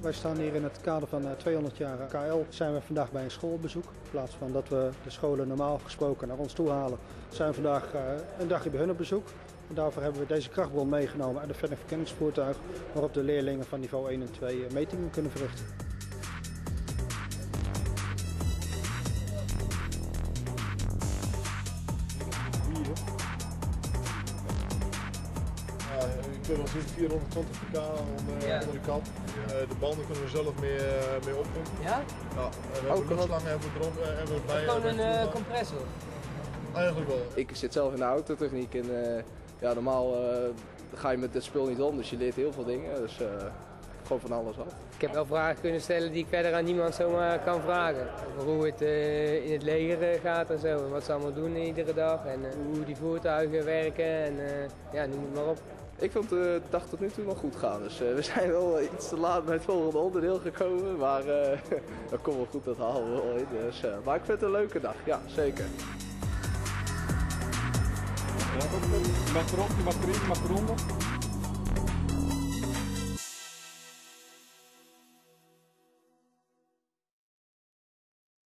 Wij staan hier in het kader van 200 jaar KL. Zijn we vandaag bij een schoolbezoek. In plaats van dat we de scholen normaal gesproken naar ons toe halen, zijn we vandaag een dagje bij hun op bezoek. En daarvoor hebben we deze krachtbron meegenomen en een verkenningsvoertuig waarop de leerlingen van niveau 1 en 2 metingen kunnen verrichten. Je kunt wel zien 420 pk onder de kant. De banden kunnen we zelf mee oppompen. Ja? Ja, en we hebben luchtslangen hebben we erbij. Gewoon een compressor? Eigenlijk wel. Ik zit zelf in de autotechniek en ja, normaal ga je met dit spul niet om, dus je leert heel veel dingen. Dus gewoon van alles af. Ik heb wel vragen kunnen stellen die ik verder aan niemand zomaar kan vragen. Over hoe het in het leger gaat en zo. En wat ze allemaal doen iedere dag. En hoe die voertuigen werken en ja, noem het maar op. Ik vond de dag tot nu toe nog goed gaan. Dus we zijn wel iets te laat bij het volgende onderdeel gekomen. Maar dat komt wel goed, dat halen we wel in. Dus, maar ik vind het een leuke dag, ja zeker. Je mag erop, je mag erin, je mag eronder.